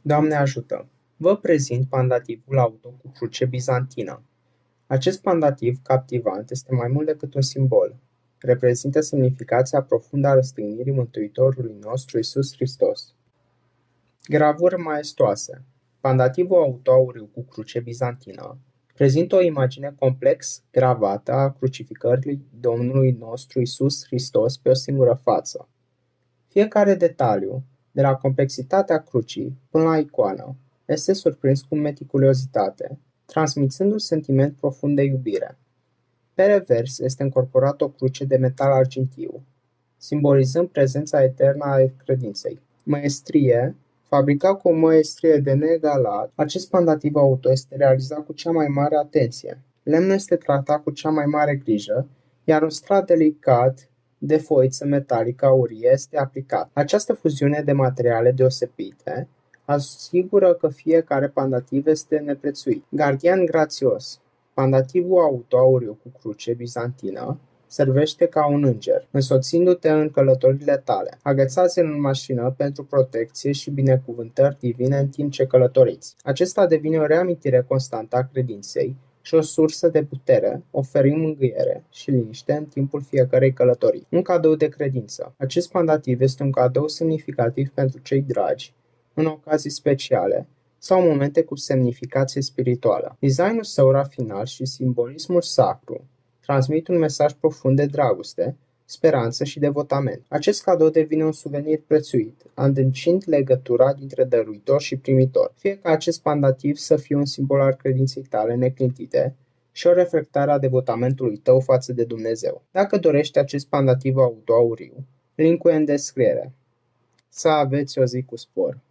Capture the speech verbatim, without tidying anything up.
Doamne ajută! Vă prezint pandativul auto cu cruce bizantină. Acest pandativ captivant este mai mult decât un simbol. Reprezintă semnificația profundă a răstignirii Mântuitorului nostru Iisus Hristos. Gravuri maestoase. Pandativul auto auriu cu cruce bizantină prezintă o imagine complex gravată a crucificării Domnului nostru Iisus Hristos pe o singură față. Fiecare detaliu, de la complexitatea crucii până la icoană, este surprins cu meticulozitate, transmițând un sentiment profund de iubire. Pe revers este încorporată o cruce de metal argintiu, simbolizând prezența eternă a credinței. Măestrie. Fabricat cu o măestrie de neegalat, acest pandativ auto este realizat cu cea mai mare atenție. Lemnul este tratat cu cea mai mare grijă, iar un strat delicat de foiță metalică aurie este aplicat. Această fuziune de materiale deosebite asigură că fiecare pandativ este neprețuit. Gardian grațios. Pandativul auto auriu cu cruce bizantină servește ca un înger, însoțindu-te în călătoriile tale. Agățați-l în mașină pentru protecție și binecuvântări divine în timp ce călătoriți. Acesta devine o reamintire constantă a credinței și o sursă de putere, oferind mângâiere și liniște în timpul fiecărei călătorii. Un cadou de credință. Acest pandativ este un cadou semnificativ pentru cei dragi, în ocazii speciale sau momente cu semnificație spirituală. Designul său rafinat și simbolismul sacru transmit un mesaj profund de dragoste, speranță și devotament. Acest cadou devine un suvenir prețuit, adâncind legătura dintre dăruitor și primitor. Fie ca acest pandativ să fie un simbol al credinței tale neclintite și o reflectare a devotamentului tău față de Dumnezeu. Dacă dorești acest pandativ auto auriu, link-ul e în descriere. Să aveți o zi cu spor!